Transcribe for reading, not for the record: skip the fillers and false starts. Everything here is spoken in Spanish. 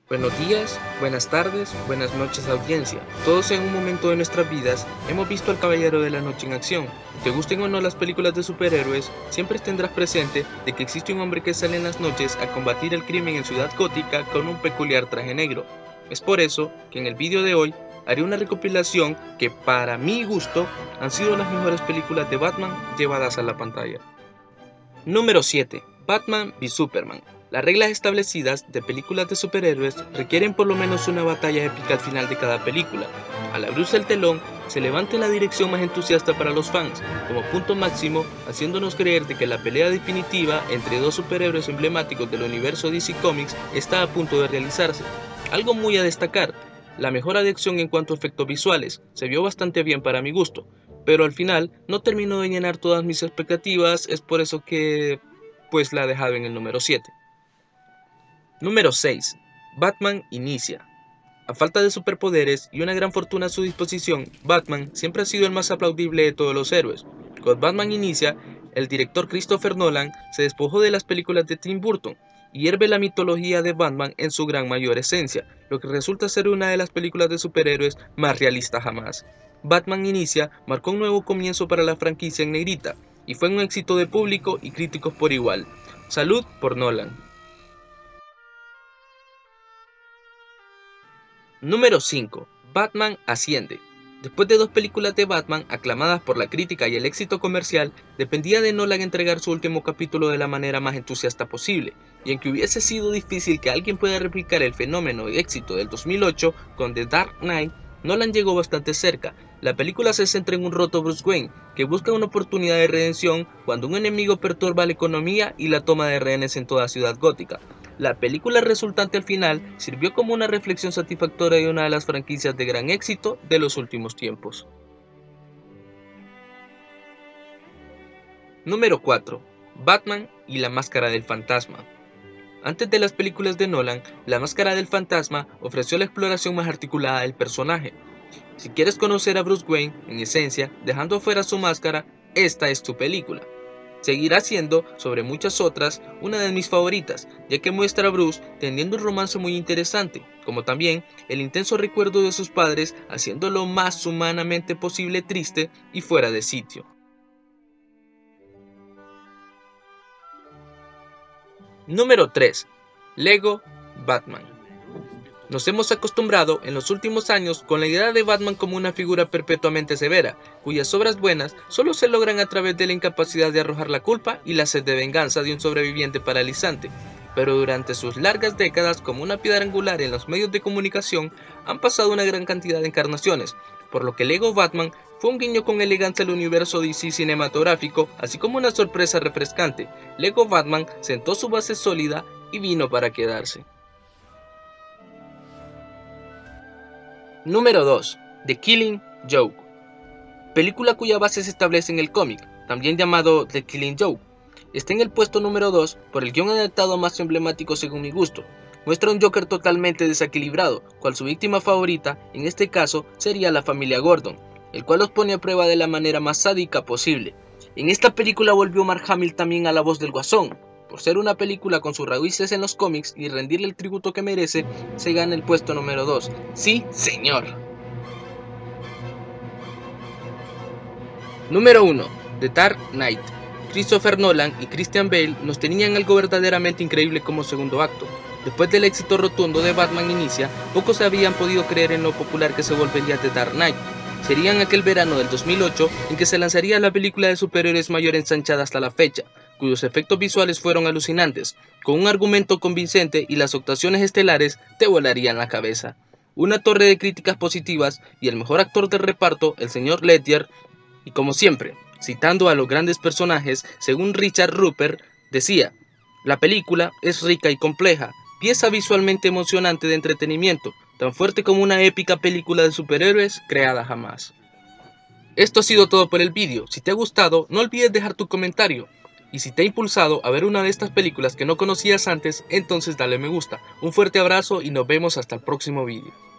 Buenos días, buenas tardes, buenas noches audiencia. Todos en un momento de nuestras vidas hemos visto al Caballero de la Noche en acción. Te gusten o no las películas de superhéroes, siempre tendrás presente de que existe un hombre que sale en las noches a combatir el crimen en Ciudad Gótica con un peculiar traje negro. Es por eso que en el vídeo de hoy haré una recopilación que para mi gusto han sido las mejores películas de Batman llevadas a la pantalla. Número 7. Batman v Superman. Las reglas establecidas de películas de superhéroes requieren por lo menos una batalla épica al final de cada película. Al abrirse el telón, se levanta en la dirección más entusiasta para los fans, como punto máximo, haciéndonos creer de que la pelea definitiva entre dos superhéroes emblemáticos del universo DC Comics está a punto de realizarse. Algo muy a destacar, la mejora de acción en cuanto a efectos visuales, se vio bastante bien para mi gusto, pero al final no terminó de llenar todas mis expectativas, es por eso que pues la he dejado en el número 7. Número 6. Batman inicia. A falta de superpoderes y una gran fortuna a su disposición, Batman siempre ha sido el más aplaudible de todos los héroes. Con Batman inicia, el director Christopher Nolan se despojó de las películas de Tim Burton y hierve la mitología de Batman en su gran mayor esencia, lo que resulta ser una de las películas de superhéroes más realistas jamás. Batman Inicia marcó un nuevo comienzo para la franquicia en negrita, y fue un éxito de público y críticos por igual. Salud por Nolan. Número 5. Batman Asciende. Después de dos películas de Batman aclamadas por la crítica y el éxito comercial, dependía de Nolan entregar su último capítulo de la manera más entusiasta posible, y aunque hubiese sido difícil que alguien pueda replicar el fenómeno y éxito del 2008 con The Dark Knight, Nolan llegó bastante cerca. La película se centra en un roto Bruce Wayne, que busca una oportunidad de redención cuando un enemigo perturba la economía y la toma de rehenes en toda Ciudad Gótica. La película resultante al final sirvió como una reflexión satisfactoria de una de las franquicias de gran éxito de los últimos tiempos. Número 4. Batman y la Máscara del Fantasma. Antes de las películas de Nolan, La Máscara del Fantasma ofreció la exploración más articulada del personaje. Si quieres conocer a Bruce Wayne, en esencia, dejando afuera su máscara, esta es tu película. Seguirá siendo, sobre muchas otras, una de mis favoritas, ya que muestra a Bruce teniendo un romance muy interesante, como también el intenso recuerdo de sus padres haciendo lo más humanamente posible triste y fuera de sitio. Número 3. Lego Batman. Nos hemos acostumbrado en los últimos años con la idea de Batman como una figura perpetuamente severa, cuyas obras buenas solo se logran a través de la incapacidad de arrojar la culpa y la sed de venganza de un sobreviviente paralizante. Pero durante sus largas décadas como una piedra angular en los medios de comunicación han pasado una gran cantidad de encarnaciones, por lo que Lego Batman fue un guiño con elegancia al universo DC cinematográfico, así como una sorpresa refrescante. Lego Batman sentó su base sólida y vino para quedarse. Número 2. The Killing Joke. Película cuya base se establece en el cómic, también llamado The Killing Joke. Está en el puesto número 2 por el guion adaptado más emblemático según mi gusto. Muestra un Joker totalmente desequilibrado, cual su víctima favorita, en este caso, sería la familia Gordon, el cual los pone a prueba de la manera más sádica posible. En esta película volvió Mark Hamill también a la voz del Guasón. Por ser una película con sus raíces en los cómics y rendirle el tributo que merece, se gana el puesto número 2. Sí, señor. Número 1. The Dark Knight. Christopher Nolan y Christian Bale nos tenían algo verdaderamente increíble como segundo acto. Después del éxito rotundo de Batman Inicia, pocos habían podido creer en lo popular que se volvería The Dark Knight. Sería en aquel verano del 2008 en que se lanzaría la película de superhéroes mayor ensanchada hasta la fecha, cuyos efectos visuales fueron alucinantes, con un argumento convincente y las actuaciones estelares te volarían la cabeza. Una torre de críticas positivas y el mejor actor del reparto, el señor Ledger, y como siempre, citando a los grandes personajes, según Richard Rupert, decía: la película es rica y compleja, pieza visualmente emocionante de entretenimiento, tan fuerte como una épica película de superhéroes creada jamás. Esto ha sido todo por el vídeo. Si te ha gustado, no olvides dejar tu comentario. Y si te ha impulsado a ver una de estas películas que no conocías antes, entonces dale me gusta. Un fuerte abrazo y nos vemos hasta el próximo vídeo.